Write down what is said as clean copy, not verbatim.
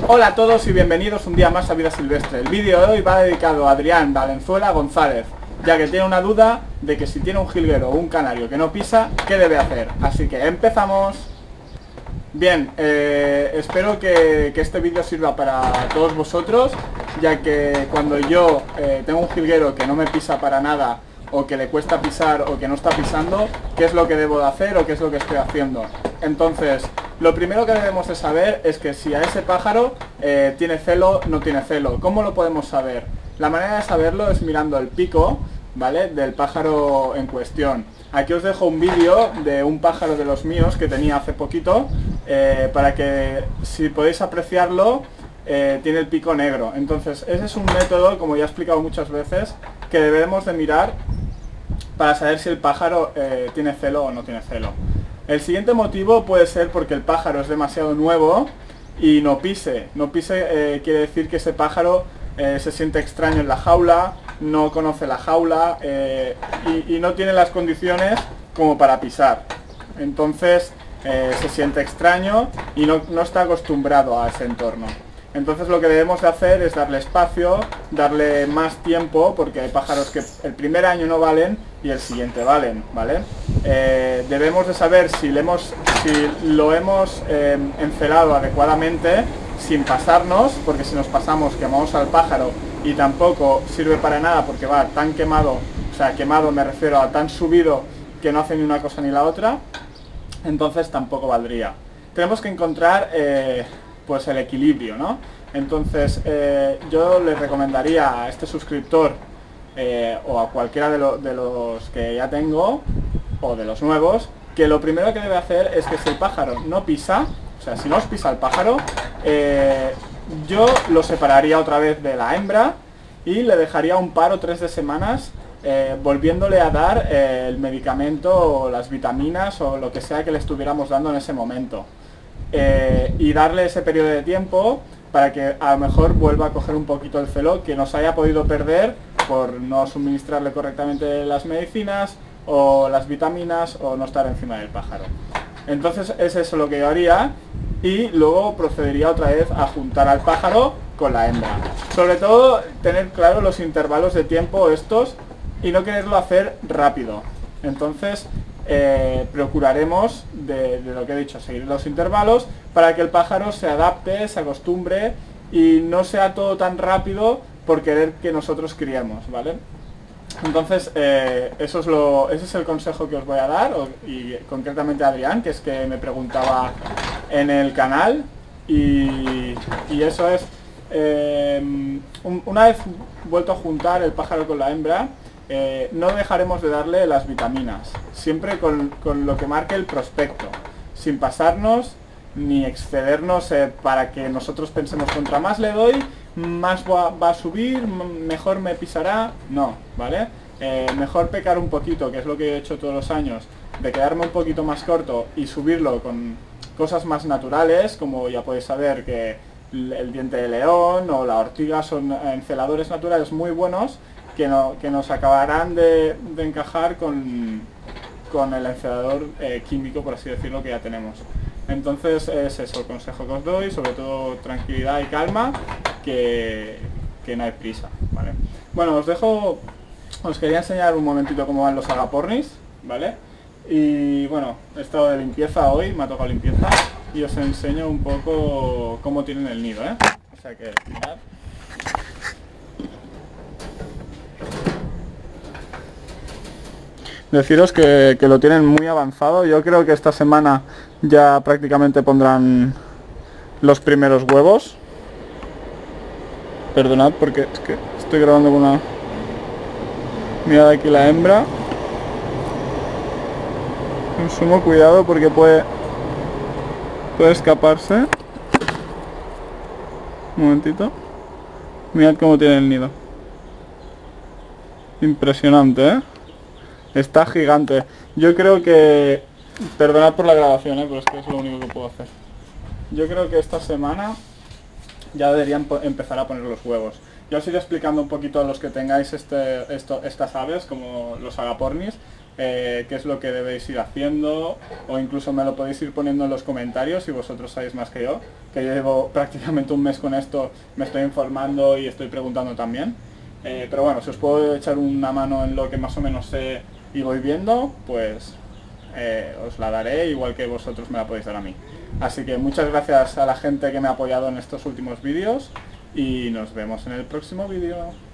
Hola a todos y bienvenidos un día más a Vida Silvestre. El vídeo de hoy va dedicado a Adrián Valenzuela González, ya que tiene una duda de que si tiene un jilguero o un canario que no pisa, ¿qué debe hacer? Así que empezamos. Bien, espero que este vídeo sirva para todos vosotros, ya que cuando yo tengo un jilguero que no me pisa para nada, o que le cuesta pisar o que no está pisando, ¿qué es lo que debo de hacer o qué es lo que estoy haciendo? Entonces, lo primero que debemos de saber es que si a ese pájaro tiene celo o no tiene celo. ¿Cómo lo podemos saber? La manera de saberlo es mirando el pico, ¿vale?, del pájaro en cuestión. Aquí os dejo un vídeo de un pájaro de los míos que tenía hace poquito, para que si podéis apreciarlo, tiene el pico negro. Entonces ese es un método, como ya he explicado muchas veces, que debemos de mirar para saber si el pájaro tiene celo o no tiene celo. El siguiente motivo puede ser porque el pájaro es demasiado nuevo y no pise. No pise quiere decir que ese pájaro se siente extraño en la jaula, no conoce la jaula y no tiene las condiciones como para pisar. Entonces se siente extraño y no está acostumbrado a ese entorno. Entonces lo que debemos de hacer es darle espacio, darle más tiempo, porque hay pájaros que el primer año no valen y el siguiente valen, ¿vale? Debemos de saber si lo hemos encelado adecuadamente, sin pasarnos, porque si nos pasamos quemamos al pájaro y tampoco sirve para nada porque va tan quemado, o sea, quemado me refiero a tan subido que no hace ni una cosa ni la otra, entonces tampoco valdría. Tenemos que encontrar pues el equilibrio, ¿no? Entonces yo les recomendaría a este suscriptor o a cualquiera de los que ya tengo o de los nuevos, que lo primero que debe hacer es que si el pájaro no pisa, o sea, si no os pisa el pájaro, yo lo separaría otra vez de la hembra y le dejaría un par o 3 de semanas volviéndole a dar el medicamento o las vitaminas o lo que sea que le estuviéramos dando en ese momento. Y darle ese periodo de tiempo para que a lo mejor vuelva a coger un poquito el celo que nos haya podido perder por no suministrarle correctamente las medicinas o las vitaminas o no estar encima del pájaro. Entonces es eso lo que yo haría y luego procedería otra vez a juntar al pájaro con la hembra. Sobre todo tener claro los intervalos de tiempo estos y no quererlo hacer rápido. Entonces procuraremos de lo que he dicho, seguir los intervalos para que el pájaro se adapte, se acostumbre y no sea todo tan rápido por querer que nosotros criemos, ¿vale? Entonces ese es el consejo que os voy a dar y concretamente a Adrián, que es que me preguntaba en el canal y eso es, una vez vuelto a juntar el pájaro con la hembra, no dejaremos de darle las vitaminas, siempre con lo que marque el prospecto, sin pasarnos ni excedernos para que nosotros pensemos contra más le doy, más va a subir, mejor me pisará, no, ¿vale? Mejor pecar un poquito, que es lo que he hecho todos los años, de quedarme un poquito más corto y subirlo con cosas más naturales, como ya podéis saber que el diente de león o la ortiga son enceladores naturales muy buenos, que nos acabarán de encajar con el encelador químico, por así decirlo, que ya tenemos. Entonces es eso el consejo que os doy, sobre todo tranquilidad y calma, que no hay prisa, ¿vale? Bueno, os quería enseñar un momentito cómo van los agapornis, ¿vale? Y bueno, he estado de limpieza hoy, me ha tocado limpieza, y os enseño un poco cómo tienen el nido, ¿eh? O sea que, mirad. Deciros que lo tienen muy avanzado. Yo creo que esta semana ya prácticamente pondrán los primeros huevos. Perdonad porque es que estoy grabando con una... Mirad aquí la hembra. Con sumo cuidado porque puede escaparse. Un momentito. Mirad cómo tiene el nido. Impresionante, ¿eh? Está gigante. Yo creo que... Perdonad por la grabación, pero es que es lo único que puedo hacer. Yo creo que esta semana ya deberían empezar a poner los huevos. Yo os iré explicando un poquito a los que tengáis estas aves, como los agapornis, qué es lo que debéis ir haciendo, o incluso me lo podéis ir poniendo en los comentarios si vosotros sabéis más que yo llevo prácticamente un mes con esto, me estoy informando y estoy preguntando también. Pero bueno, si os puedo echar una mano en lo que más o menos sé y voy viendo, pues os la daré, igual que vosotros me la podéis dar a mí. Así que muchas gracias a la gente que me ha apoyado en estos últimos vídeos y nos vemos en el próximo vídeo.